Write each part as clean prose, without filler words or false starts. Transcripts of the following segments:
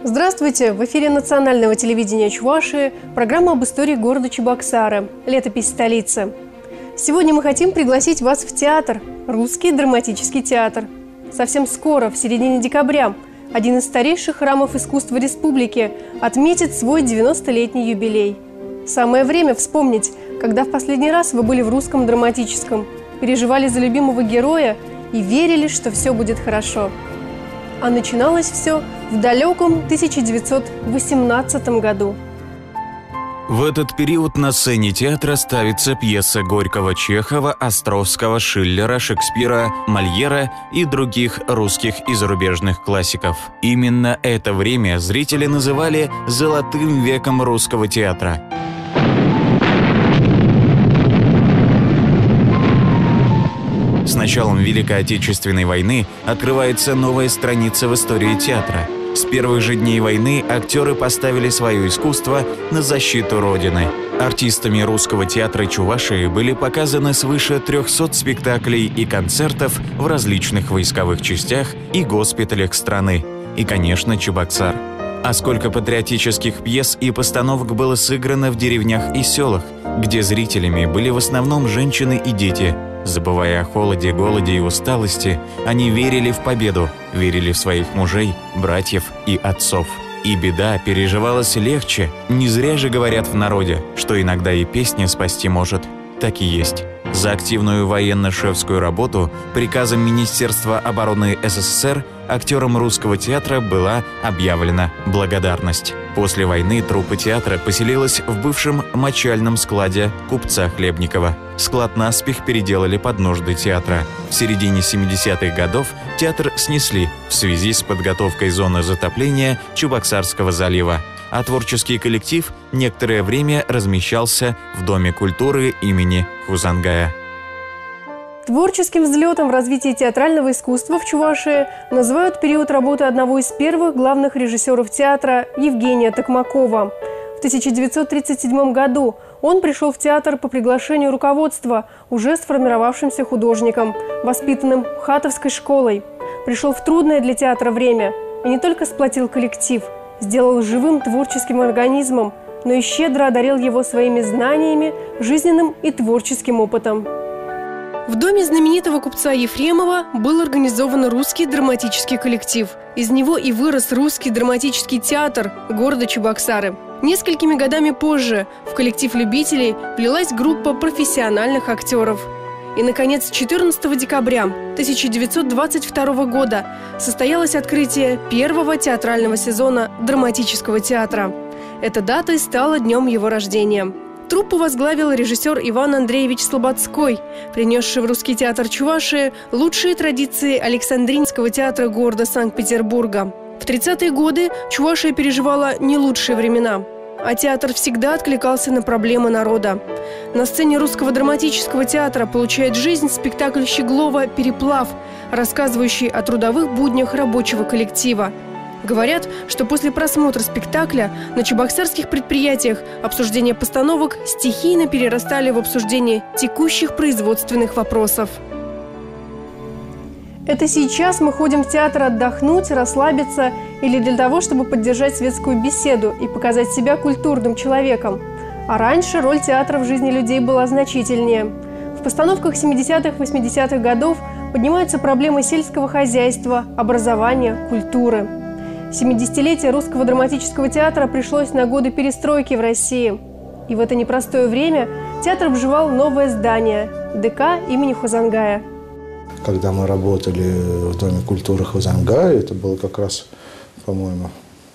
Здравствуйте! В эфире национального телевидения Чувашии программа об истории города Чебоксары, летопись столицы. Сегодня мы хотим пригласить вас в театр, Русский драматический театр. Совсем скоро, в середине декабря, один из старейших храмов искусства республики отметит свой 90-летний юбилей. Самое время вспомнить, когда в последний раз вы были в Русском драматическом, переживали за любимого героя и верили, что все будет хорошо. А начиналось все в далеком 1918 году. В этот период на сцене театра ставится пьеса Горького, Чехова, Островского, Шиллера, Шекспира, Мольера и других русских и зарубежных классиков. Именно это время зрители называли «золотым веком русского театра». С началом Великой Отечественной войны открывается новая страница в истории театра. С первых же дней войны актеры поставили свое искусство на защиту Родины. Артистами Русского театра Чувашии были показаны свыше 300 спектаклей и концертов в различных войсковых частях и госпиталях страны. И, конечно, Чебоксар. А сколько патриотических пьес и постановок было сыграно в деревнях и селах, где зрителями были в основном женщины и дети. Забывая о холоде, голоде и усталости, они верили в победу, верили в своих мужей, братьев и отцов. И беда переживалась легче. Не зря же говорят в народе, что иногда и песня спасти может. Так и есть. За активную военно-шефскую работу приказом Министерства обороны СССР актерам Русского театра была объявлена благодарность. После войны труппа театра поселилась в бывшем мочальном складе купца Хлебникова. Склад наспех переделали под нужды театра. В середине 70-х годов театр снесли в связи с подготовкой зоны затопления Чебоксарского залива. А творческий коллектив некоторое время размещался в Доме культуры имени Хузангая. Творческим взлетом в развитии театрального искусства в Чувашии называют период работы одного из первых главных режиссеров театра Евгения Токмакова. В 1937 году он пришел в театр по приглашению руководства, уже сформировавшимся художником, воспитанным Хатовской школой. Пришел в трудное для театра время и не только сплотил коллектив, сделал живым творческим организмом, но и щедро одарил его своими знаниями, жизненным и творческим опытом. В доме знаменитого купца Ефремова был организован русский драматический коллектив. Из него и вырос Русский драматический театр города Чебоксары. Несколькими годами позже в коллектив любителей влилась группа профессиональных актеров. И, наконец, 14 декабря 1922 года состоялось открытие первого театрального сезона драматического театра. Эта дата и стала днем его рождения. Труппу возглавил режиссер Иван Андреевич Слободской, принесший в Русский театр Чувашии лучшие традиции Александринского театра города Санкт-Петербурга. В 30-е годы Чувашия переживала не лучшие времена, а театр всегда откликался на проблемы народа. На сцене Русского драматического театра получает жизнь спектакль Щеглова «Переплав», рассказывающий о трудовых буднях рабочего коллектива. Говорят, что после просмотра спектакля на чебоксарских предприятиях обсуждение постановок стихийно перерастали в обсуждение текущих производственных вопросов. Это сейчас мы ходим в театр отдохнуть, расслабиться или для того, чтобы поддержать светскую беседу и показать себя культурным человеком. А раньше роль театра в жизни людей была значительнее. В постановках 70-х, 80-х годов поднимаются проблемы сельского хозяйства, образования, культуры. 70-летие Русского драматического театра пришлось на годы перестройки в России. И в это непростое время театр обживал новое здание – ДК имени Хузангая. Когда мы работали в Доме культуры Хузангая, это было как раз, по-моему,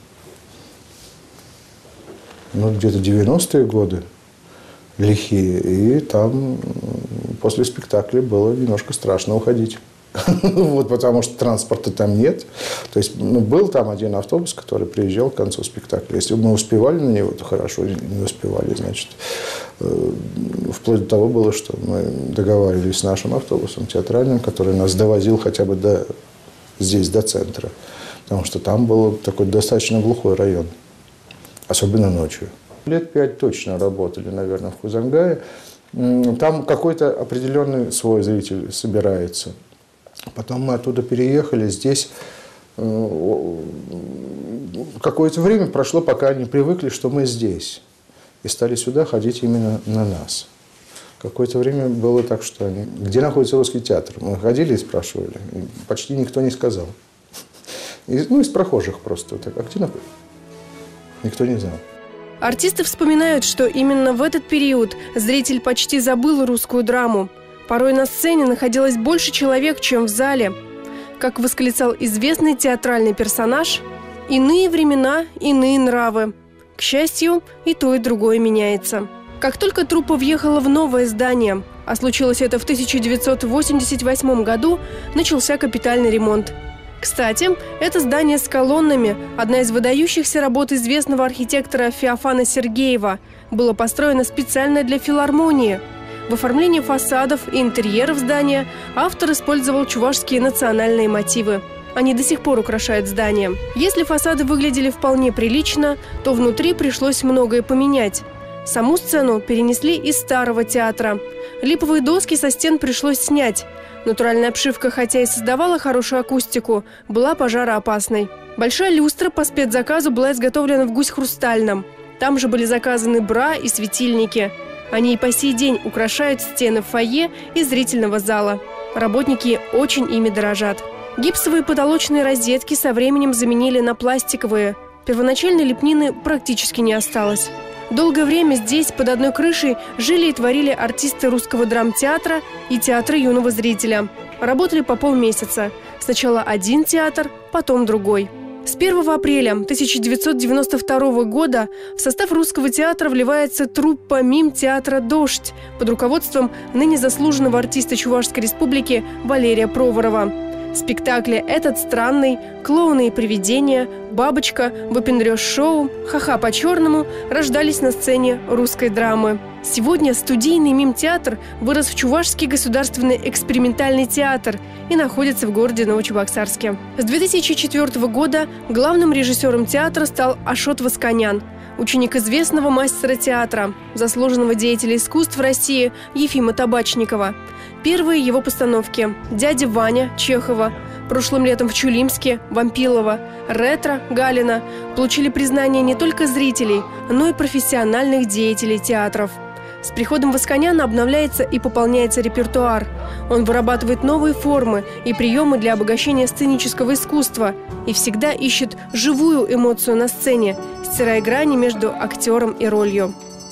где-то 90-е годы, лихие. И там после спектакля было немножко страшно уходить. Вот, потому что транспорта там нет. То есть был там один автобус, который приезжал к концу спектакля. Если бы мы успевали на него, то хорошо, не успевали, значит. Вплоть до того было, что мы договаривались с нашим автобусом театральным, который нас довозил хотя бы здесь, до центра. Потому что там был такой достаточно глухой район, особенно ночью. Лет 5 точно работали, наверное, в Хузангае. Там какой-то определенный свой зритель собирается. Потом мы оттуда переехали. Здесь какое-то время прошло, пока они привыкли, что мы здесь. И стали сюда ходить именно на нас. Какое-то время было так, что они... Где находится русский театр? Мы ходили и спрашивали. И почти никто не сказал. Из прохожих просто. Так, а где находится? Никто не знал. Артисты вспоминают, что именно в этот период зритель почти забыл русскую драму. Порой на сцене находилось больше человек, чем в зале. Как восклицал известный театральный персонаж, «Иные времена, иные нравы». К счастью, и то, и другое меняется. Как только труппа въехала в новое здание, а случилось это в 1988 году, начался капитальный ремонт. Кстати, это здание с колоннами, одна из выдающихся работ известного архитектора Феофана Сергеева, было построено специально для филармонии. В оформлении фасадов и интерьеров здания автор использовал чувашские национальные мотивы. Они до сих пор украшают здание. Если фасады выглядели вполне прилично, то внутри пришлось многое поменять. Саму сцену перенесли из старого театра. Липовые доски со стен пришлось снять. Натуральная обшивка, хотя и создавала хорошую акустику, была пожароопасной. Большая люстра по спецзаказу была изготовлена в Гусь-Хрустальном. Там же были заказаны бра и светильники. Они и по сей день украшают стены фойе и зрительного зала. Работники очень ими дорожат. Гипсовые потолочные розетки со временем заменили на пластиковые. Первоначальной лепнины практически не осталось. Долгое время здесь под одной крышей жили и творили артисты Русского драмтеатра и театра юного зрителя. Работали по полмесяца. Сначала один театр, потом другой. С 1 апреля 1992 года в состав Русского театра вливается труппа мим-театра «Дождь» под руководством ныне заслуженного артиста Чувашской республики Валерия Проворова. Спектакли «Этот странный», «Клоуны и привидения», «Бабочка», «Выпендрёж-шоу», «Ха-ха по-черному» рождались на сцене русской драмы. Сегодня студийный мим-театр вырос в Чувашский государственный экспериментальный театр и находится в городе Новочебоксарске. С 2004 года главным режиссером театра стал Ашот Восканян, ученик известного мастера театра, заслуженного деятеля искусств России Ефима Табачникова. Первые его постановки «Дядя Ваня» Чехова, прошлым летом в Чулимске Вампилова, «Ретро» Галина получили признание не только зрителей, но и профессиональных деятелей театров. С приходом Восканяна обновляется и пополняется репертуар. Он вырабатывает новые формы и приемы для обогащения сценического искусства и всегда ищет живую эмоцию на сцене, стирая грани между актером и ролью.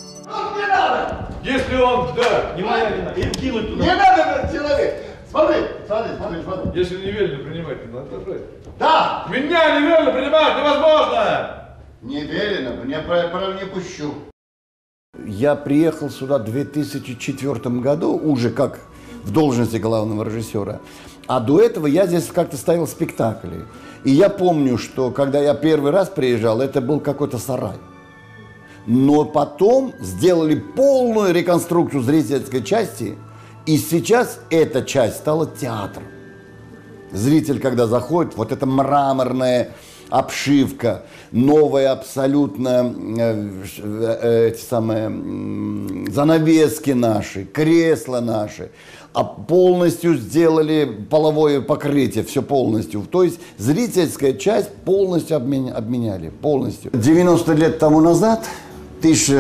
Если он, да, не моя вина, им кинуть туда. Не надо, человек! Смотри, смотри, смотри, смотри. Если неверно принимать, то надо отражать. Да! Меня неверно принимать невозможно! Неверно, мне не пущу. Я приехал сюда в 2004 году, уже как в должности главного режиссера. А до этого я здесь как-то ставил спектакли. И я помню, что когда я первый раз приезжал, это был какой-то сарай. Но потом сделали полную реконструкцию зрительской части, и сейчас эта часть стала театром. Зритель, когда заходит, вот эта мраморная обшивка, новые абсолютно эти самые занавески наши, кресла наши, а полностью сделали половое покрытие, все полностью. То есть зрительская часть полностью обменяли, полностью. 90 лет тому назад, в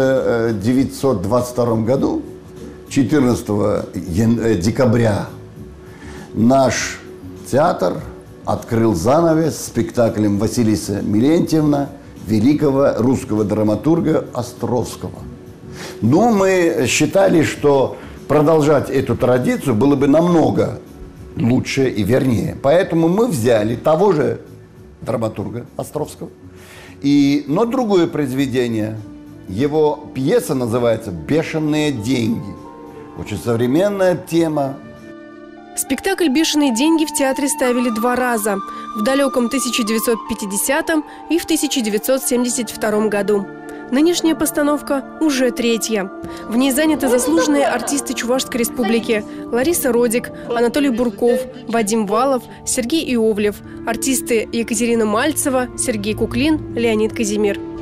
1922 году, 14 декабря, наш театр открыл занавес спектаклем Василиса Милентьевна, великого русского драматурга Островского. Но мы считали, что продолжать эту традицию было бы намного лучше и вернее. Поэтому мы взяли того же драматурга Островского, но другое произведение. Его пьеса называется «Бешеные деньги». Очень современная тема. Спектакль «Бешеные деньги» в театре ставили 2 раза – в далеком 1950 и в 1972 году. Нынешняя постановка уже 3-я. В ней заняты заслуженные артисты Чувашской республики Лариса Родик, Анатолий Бурков, Вадим Валов, Сергей Иовлев, артисты Екатерина Мальцева, Сергей Куклин, Леонид Казимир.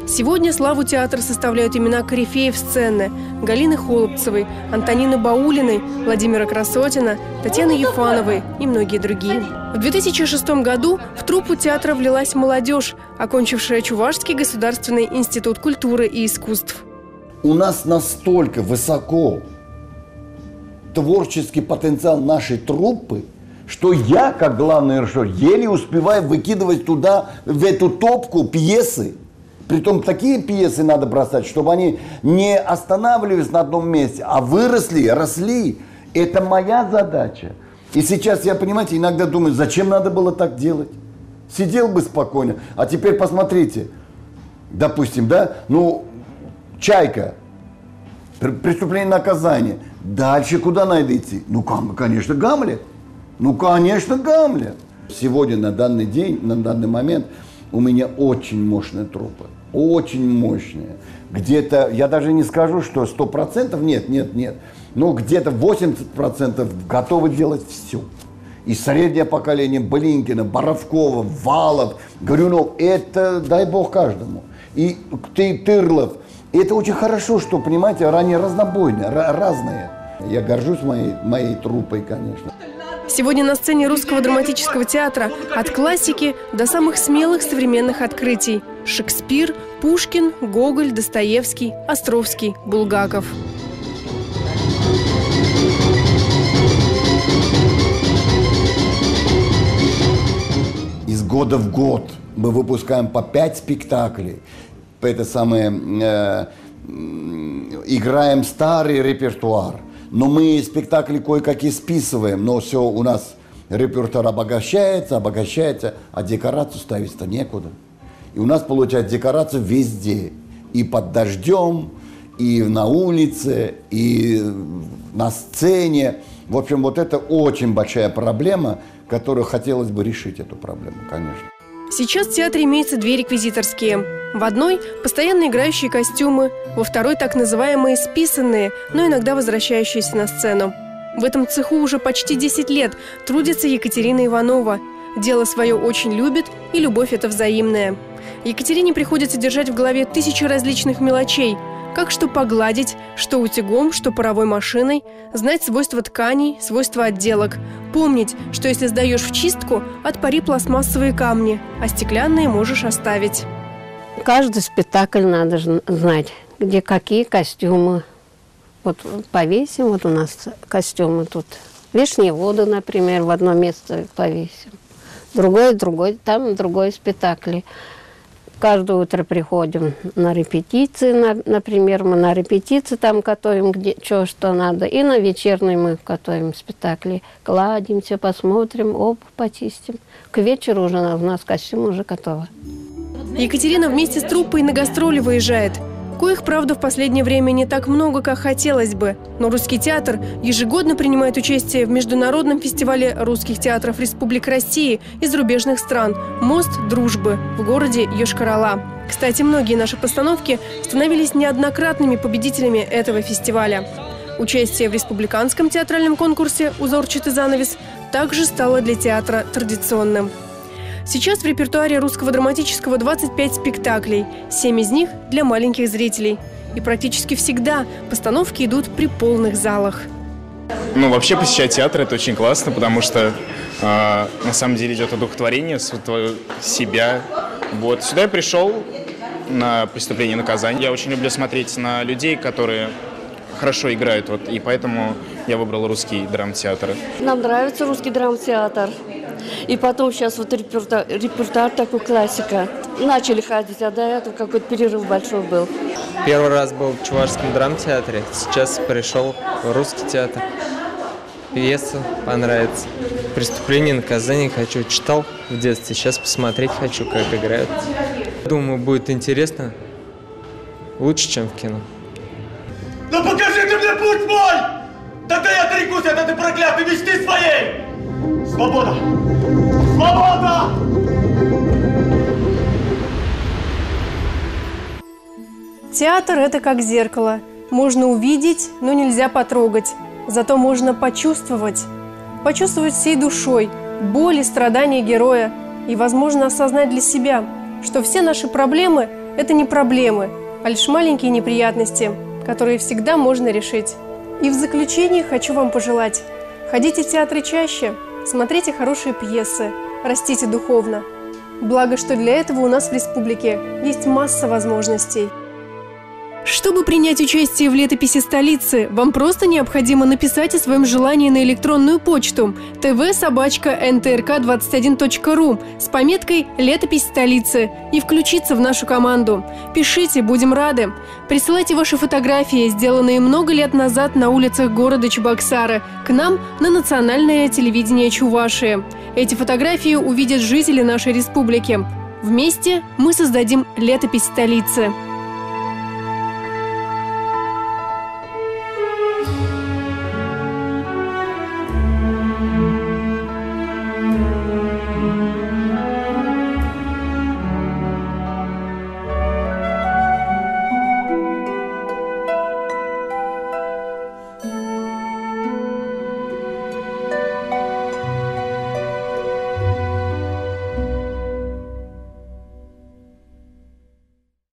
Сегодня славу театра составляют имена корифеев сцены – Галины Холопцевой, Антонины Баулиной, Владимира Красотина, Татьяны Ефановой и многие другие. В 2006 году в труппу театра влилась молодежь, окончившая Чувашский государственный институт культуры и искусств. У нас настолько высоко творческий потенциал нашей труппы, что я, как главный режиссер, еле успеваю выкидывать туда, в эту топку, пьесы. Притом такие пьесы надо бросать, чтобы они не останавливались на одном месте, а выросли, росли. Это моя задача. И сейчас я, понимаете, иногда думаю, зачем надо было так делать? Сидел бы спокойно. А теперь посмотрите, допустим, да, ну, «Чайка», «Преступление и наказание». Дальше куда надо идти? Ну, конечно, «Гамлет». Ну, конечно, «Гамлет». Сегодня, на данный день, на данный момент у меня очень мощная труппа. Очень мощная. Где-то, я даже не скажу, что 100%, нет. Но где-то 80% готовы делать все. И среднее поколение Блинкина, Боровкова, Валов, Горюнов, это дай бог каждому. И Тырлов. И это очень хорошо, что, понимаете, они разнобойные, разные. Я горжусь моей труппой, конечно. Сегодня на сцене Русского драматического театра от классики до самых смелых современных открытий. Шекспир, Пушкин, Гоголь, Достоевский, Островский, Булгаков. Из года в год мы выпускаем по 5 спектаклей. Это самое, играем старый репертуар. Но мы спектакли кое-какие списываем, но все у нас репертуар обогащается, а декорацию ставить-то некуда. И у нас получается декорация везде. И под дождем, и на улице, и на сцене. В общем, вот это очень большая проблема, которую хотелось бы решить, эту проблему, конечно. Сейчас в театре имеются 2 реквизиторские. В одной – постоянно играющие костюмы, во второй – так называемые списанные, но иногда возвращающиеся на сцену. В этом цеху уже почти 10 лет трудится Екатерина Иванова. Дело свое очень любит, и любовь эта взаимная. Екатерине приходится держать в голове тысячи различных мелочей. Как что погладить, что утюгом, что паровой машиной, знать свойства тканей, свойства отделок. Помнить, что если сдаешь в чистку, отпари пластмассовые камни, а стеклянные можешь оставить. Каждый спектакль надо знать, где какие костюмы. Вот повесим, вот у нас костюмы тут. Вишние воды, например, в одно место повесим. Другой, там другой спектакль. Каждое утро приходим на репетиции, например, мы на репетиции там готовим, что надо, и на вечерней мы готовим спектакли. Гладимся, посмотрим, почистим. К вечеру уже у нас костюм уже готов. Екатерина вместе с труппой на гастроли выезжает. Коих, правда, в последнее время не так много, как хотелось бы. Но Русский театр ежегодно принимает участие в международном фестивале русских театров Республик России и зарубежных стран «Мост дружбы» в городе Йошкар-Ола. Кстати, многие наши постановки становились неоднократными победителями этого фестиваля. Участие в республиканском театральном конкурсе «Узорчатый занавес» также стало для театра традиционным. Сейчас в репертуаре Русского драматического 25 спектаклей, 7 из них для маленьких зрителей. И практически всегда постановки идут при полных залах. Ну, вообще посещать театр – это очень классно, потому что на самом деле идет одухотворение себя. Вот. Сюда я пришел на «Преступление и наказание». Я очень люблю смотреть на людей, которые хорошо играют, вот, и поэтому я выбрал Русский драмтеатр. Нам нравится Русский драмтеатр. И потом сейчас вот репертуар такой, классика. Начали ходить, а до этого какой-то перерыв большой был. Первый раз был в Чувашском драмтеатре, сейчас пришел в Русский театр. Пьеса понравится. «Преступление и наказание» хочу. Читал в детстве, сейчас посмотреть хочу, как играют. Думаю, будет интересно. Лучше, чем в кино. Ну покажи ты мне путь мой! Тогда я отрекусь от этой проклятой мечты своей! Свобода! Свобода! Театр – это как зеркало. Можно увидеть, но нельзя потрогать. Зато можно почувствовать. Почувствовать всей душой боль и страдания героя. И, возможно, осознать для себя, что все наши проблемы – это не проблемы, а лишь маленькие неприятности, которые всегда можно решить. И в заключение хочу вам пожелать: ходите в театры чаще, смотрите хорошие пьесы, растите духовно. Благо, что для этого у нас в республике есть масса возможностей. Чтобы принять участие в летописи столицы, вам просто необходимо написать о своем желании на электронную почту tv@ntrk21.ru с пометкой «Летопись столицы» и включиться в нашу команду. Пишите, будем рады. Присылайте ваши фотографии, сделанные много лет назад на улицах города Чебоксары, к нам на национальное телевидение Чувашии. Эти фотографии увидят жители нашей республики. Вместе мы создадим летопись столицы.